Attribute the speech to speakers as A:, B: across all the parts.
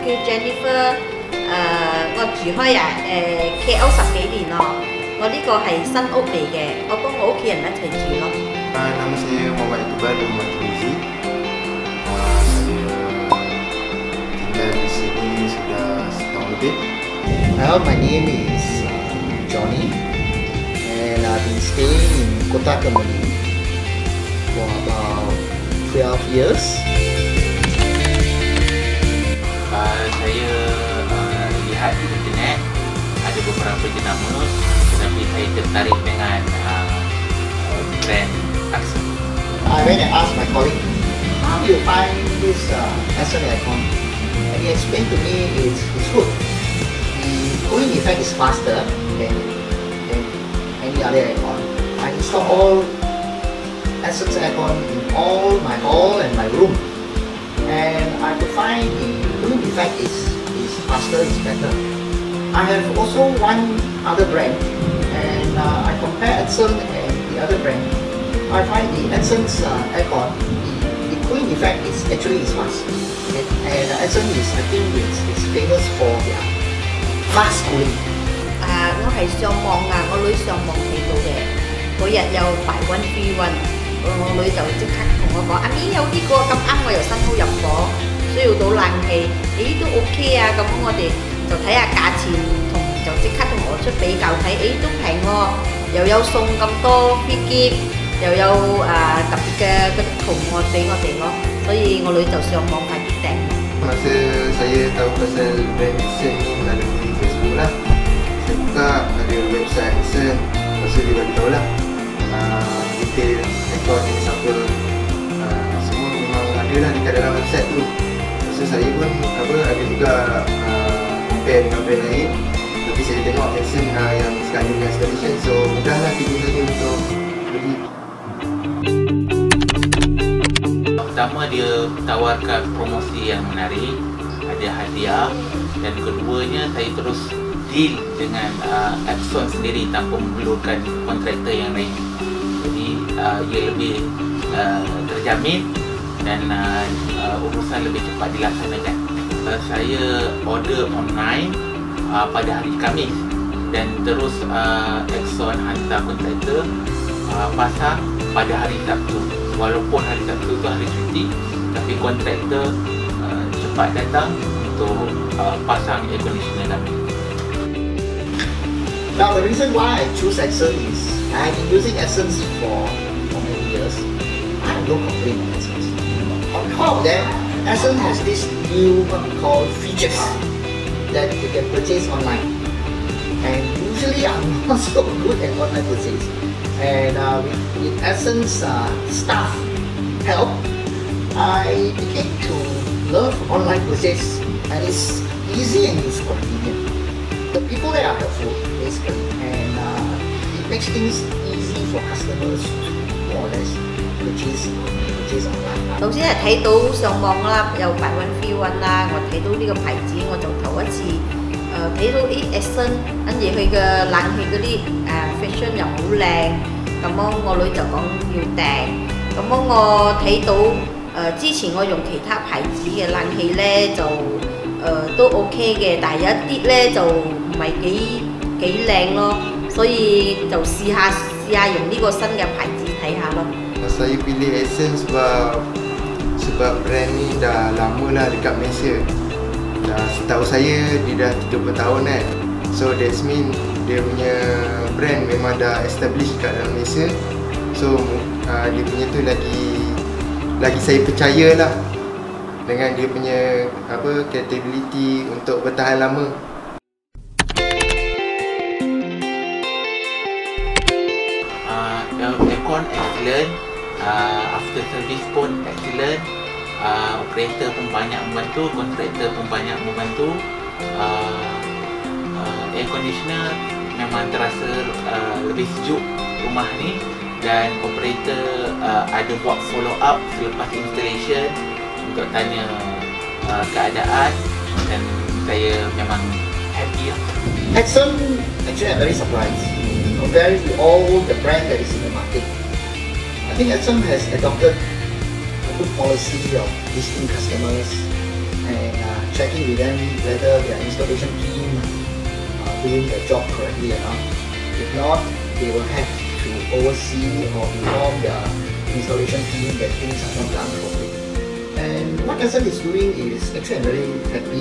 A: 叫 Jennifer， 我住開KL 10幾年咯。我呢個係新屋嚟嘅，我幫我屋企人一齊住咯。
B: Nama saya Muhammad Iqbal Muhammad Tumizi. Saya tinggal di sini sudah setahun lebih.
C: Well, my name is Johnny, and I've been staying in Kota Kemuning for about 12 years.
D: Saya lihat di internet ada beberapa jenama, tetapi saya tertarik dengan brand Acson.
C: I went and asked my colleague, how do you find this Acson aircon? And he explained to me it's good. The cooling effect is faster than any other aircon. I installed all Acson aircon in all my hall and my room, and I could find the cooling effect is faster, is better. I have also one other brand, and I compare Acson and the other brand. I find the Acson's aircon, the cooling effect is actually fast. And Acson is, I think, it's famous for their fast cooling.
A: 我係上網我女上網睇到嘅，嗰日有buy one free one，我女就即刻同我講：阿咪有呢個咁啱，我又新屋入伙，需要到冷氣，都 OK 啊，咁我哋就睇下價錢，就即刻同我出比較睇，都平喎，又有送咁多 free gift，又有特別嘅嗰啲圖案俾我哋咯，所以我女就上網快啲訂。
B: Masa saya tahu pasal brand Acson ni melalui Facebook lah. Saya buka ada website Acson, lepas tu dia bagi tahu lah detail aircon ni siapa, semua memang ada lah dekat dalam website tu. Lepas tu saya pun ada juga compare dengan brand lain, tapi saya tengok Acson yang sekarang dengan installation, so mudahlah pilih saja untuk beli.
D: Pertama, dia tawarkan promosi yang menarik, ada hadiah, dan keduanya saya terus deal dengan Acson sendiri tanpa memerlukan kontraktor yang lain. Jadi ia lebih terjamin dan urusan lebih cepat dilaksanakan. Saya order online pada hari Khamis dan terus Acson hantar kontraktor pasang pada hari Sabtu. Walaupun hari Sabtu tu hari cuti, tapi kontraktor cepat datang untuk pasang air conditioner kami.
C: Now the reason why I choose Acson is I've been using Acson for many years. I have no complaint on Acson. On top of that, Acson has this new what we call features that you can purchase online. And usually I'm not so good at online purchase. And with Acson's staff help, I became to love online purchase, and it's easy and it's convenient. The people there are helpful, basically, and it makes things easy for customers to more or less purchase online.
A: 首先係睇到上網啦，有buy one free one啦，我睇到呢個牌子我就頭一次睇到Acson，跟住佢嘅冷氣嗰啲fashion 又好靚，咁樣我女就講要訂，咁樣我睇到之前我用其他牌子嘅冷氣咧就都 OK 嘅，但係有一啲咧就唔係幾靚咯，所以就試下用呢個新嘅牌子睇下咯。
B: Saya pilih Acson sebab brand ni dah lama lah dekat Malaysia. Setahu saya dia dah 30 tahun kan. So that's mean dia punya brand memang dah established kat dalam Malaysia. So dia punya tu lagi saya percaya lah dengan dia punya capability untuk bertahan lama.
D: Aircon excellent, after service pun excellent, operator pun banyak membantu, kontraktor pun banyak membantu. Air conditioner memang terasa lebih sejuk rumah ni, dan operator ada buat follow up selepas installation untuk tanya keadaan, dan saya memang happy lah.
C: Acson, actually I'm very surprised comparing to all the brand that is in the market. I think Acson has adopted a good policy of visiting customers and checking with them whether their installation team are doing their job correctly or not. If not, they will have to oversee or inform their installation team that things are not done properly. And what Acson is doing is actually I'm very happy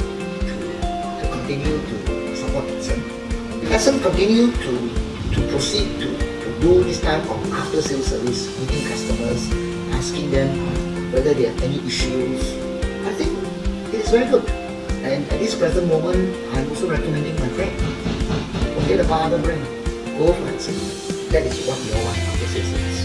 C: to continue to support Acson. Acson continue to proceed to do this type of after sales service, meeting customers, asking them whether they have any issues. I think it is very good. And at this present moment, I'm also recommending my friend, forget about other brand, go for Acson. That is what we all want after sales service.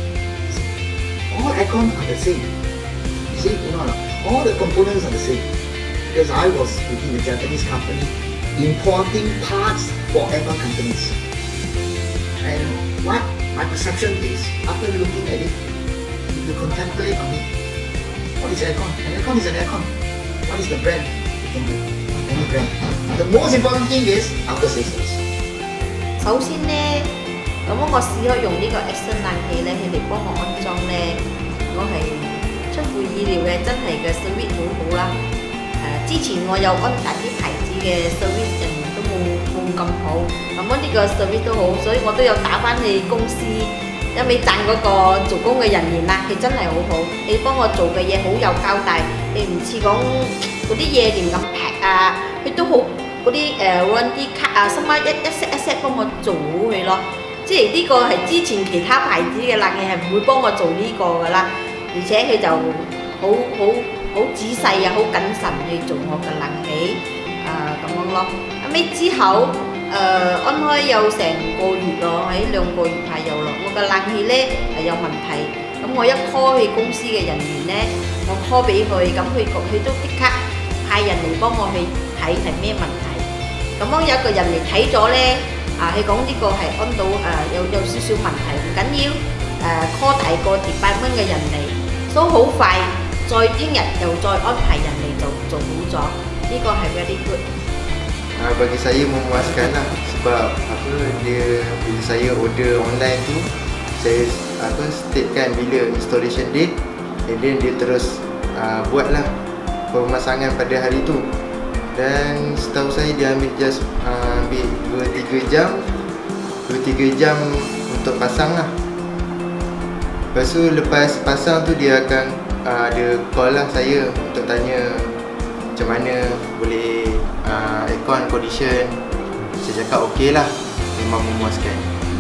C: All aircon are the same. You see, all the components are the same. Because I was within a Japanese company importing parts for aircon companies. And what my perception is, after looking at it, if you contemplate on it, what is aircon? An aircon is an aircon. What is the brand? You can do any brand. The most important thing is after sales service.
A: 首先呢，咁我試咗用呢個 Acson 冷氣咧，佢哋幫我安裝咧，我係出乎意料嘅，真係嘅 service 好好啦。之前我有安大啲牌子嘅 service 人員都冇咁好，咁呢個 service 都好，所以我都有打翻去公司，一味讚嗰個做工嘅人員啦，佢真係好好，你幫我做嘅嘢好有交代，你唔似講嗰啲嘢亂咁劈啊，佢都好嗰啲warranty card啊，什麼一 set 幫我做好佢咯。即係呢個係之前其他牌子嘅冷氣係唔會幫我做呢個噶啦，而且佢就好仔細啊，好謹慎去做我嘅冷氣咁樣咯。後尾之後安開有成個月咯，喺2個月係有咯。我嘅冷氣咧係有問題，咁我一 call 去公司嘅人員咧，我 call 俾佢，咁佢都即刻派人嚟幫我去睇係咩問題。咁樣有一個人嚟睇咗咧。佢講呢個係安到有少少問題，唔緊要call 第二個department嘅人嚟，所以好快，再聽日又再安排人嚟就做好咗，呢個係 very good。
B: Bagi saya memuaskan lah sebab dia bila saya order online tu saya statekan bila installation date and then dia terus buatlah pemasangan pada hari tu. Dan setahu saya dia ambil 2-3 jam untuk pasang lah. Lepas tu lepas pasang tu dia akan dia call lah saya untuk tanya macam mana boleh aircon condition. Saya cakap okey lah, memang memuaskan.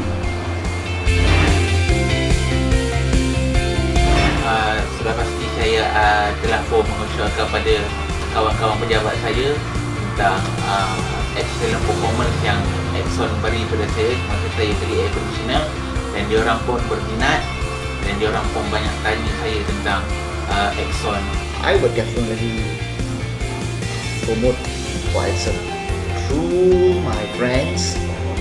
D: Sudah pasti saya telefon mengucapkan kepada kawan-kawan pejabat saya tentang excellent performance yang Acson beri pada saya masa saya beli air conditioner, dan diorang pun berminat dan diorang pun banyak tanya saya tentang Acson.
C: I would definitely promote for Acson through my friends or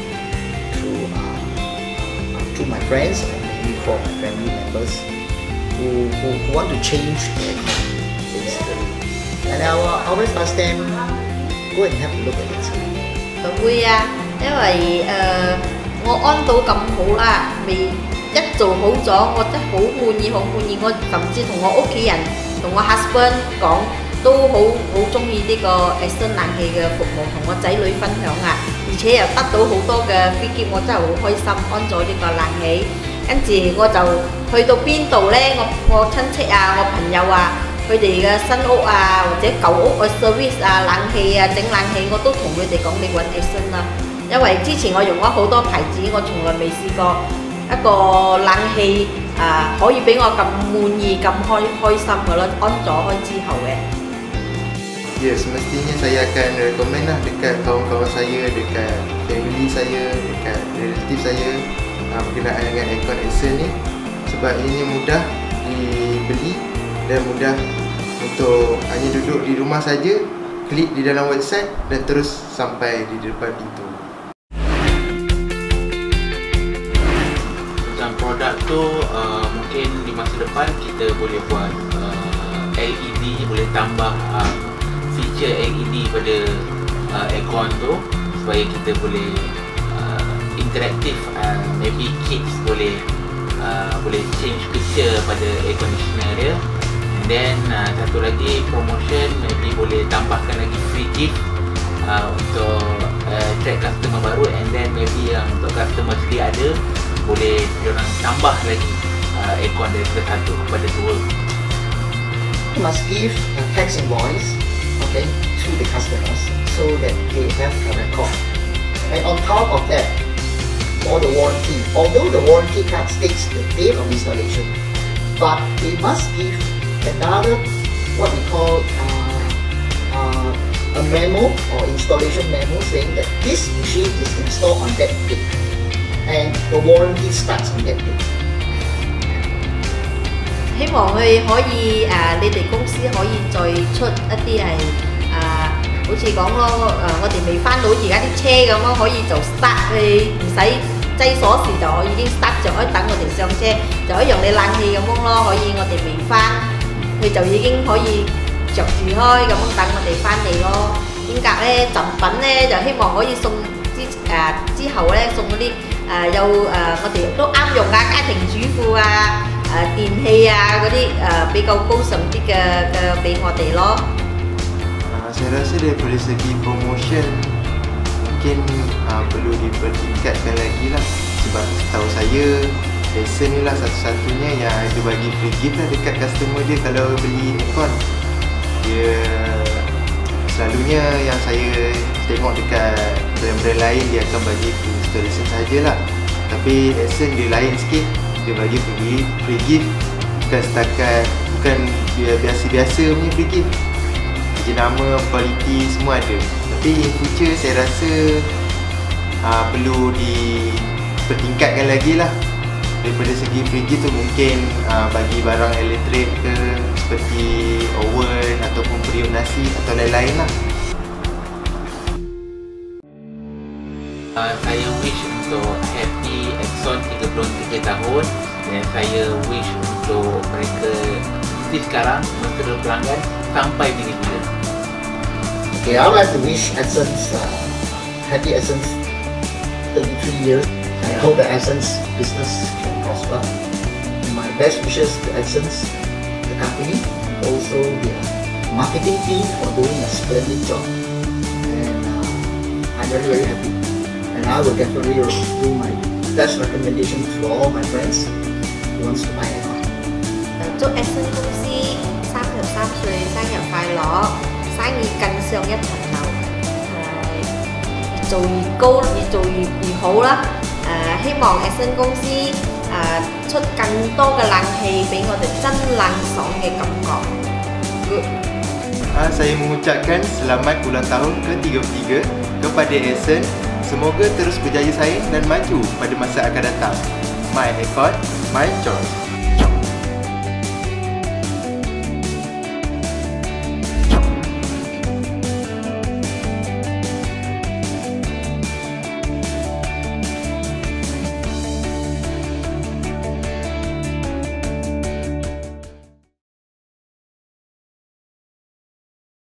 C: through my friends and maybe for my family members who want to change their aircon basically. And I will always ask them, go and have a look at it.
A: 會啊，因為我安到咁好啦，未一做好咗，我真係好滿意，好滿意。我甚至同我屋企人、同我 husband 講，都好中意呢個Acson冷氣嘅服務，同我仔女分享啊，而且又得到好多嘅 feedback，我真係好開心，安咗呢個冷氣。跟住我就去到邊度咧，我親戚啊，我朋友啊。佢哋嘅新屋啊，或者舊屋嘅 service 啊、冷氣啊、整冷氣，我都同佢哋講你揾Acson啦。因為之前我用咗好多牌子，我從來未試過一個冷氣可以俾我咁滿意、咁開心嘅咯，安咗開之後嘅。
B: Ya, semestinya saya akan recommend lah dekat kawan-kawan saya, dekat family saya, dekat relatif saya berkenaan dengan aircon Acson ni, sebab ini mudah dibeli dan mudah untuk hanya duduk di rumah saja, klik di dalam website dan terus sampai di depan pintu.
D: Tentang produk tu mungkin di masa depan kita boleh buat LED, boleh tambah feature LED pada aircon tu supaya kita boleh interaktif, maybe kids boleh change picture pada air conditioner dia. then satu lagi promotion, maybe boleh tambahkan lagi free gift untuk attract customer baru, and then maybe yang untuk customer sedia ada, boleh diorang tambah lagi aircon daripada 1 kepada 2.
C: You must give a tax invoice, okay, to the customers so that they have a record. And on top of that, for the warranty, although the warranty card states the date of installation, but they must give another what we call a memo or installation memo saying that this machine is installed on that date and the warranty starts on that date.
A: 希望佢可以你哋公司可以再出一啲係好似講咯我哋未翻到而家啲車咁咯，可以就 start 你唔使擠鎖匙就可以已經 start 就可以等我哋上車，就可以用你冷氣咁樣咯，可以我哋未翻佢就已經可以着住開咁樣等我哋翻嚟咯。點解咧？贈品咧就希望可以送之後咧送嗰啲有我哋都啱用啊，家庭主婦啊。電器啊嗰啲比較高尚啲嘅俾我哋咯。
B: Saya rasa daripada segi promotion mungkin perlu dipertingkatkan lagi lah, sebab setahu saya Acson ni lah satu-satunya yang ada bagi free gift lah dekat customer dia kalau beli aircon. Dia selalunya yang saya tengok dekat brand-brand lain dia akan bagi free installation sajalah, tapi Acson dia lain sikit. Dia bagi free gift, bukan biasa-biasa punya free gift. Jenama, kualiti semua ada. Tapi in future saya rasa perlu dipertingkatkan lagi lah. Daripada segi free gift tu mungkin bagi barang elektrik ke seperti oven ataupun periuk nasi atau lain-lain lah.
D: Saya wish untuk happy Acson 33 tahun, dan saya wish untuk mereka mesti sekarang menjadi pelanggan sampai bila-bila.
C: Okay, I would like to wish Acson's happy Acson's 33 years. I hope that Acson's business can prosper. And my best wishes to Acson's, the company, also their marketing team for doing a splendid job. And I'm very happy. And I will definitely do my best recommendation to all my friends who wants to buy aircon.
A: 祝 Acson 公司33歲生日快樂，生意更上一層樓，越做越高，越做越好啦！希望 Acson 公司出更多嘅冷氣俾我哋真冷爽嘅感覺。Good.
B: Saya mengucapkan selamat ulang tahun ke-33 kepada Acson. Semoga terus berjaya saing dan maju pada masa akan datang. My aircon, my choice.